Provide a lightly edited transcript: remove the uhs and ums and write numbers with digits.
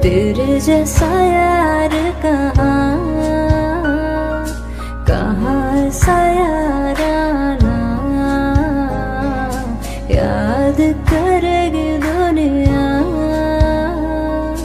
तेरे जैसा यार कहाँ, कहाँ सा याराना, याद करेगी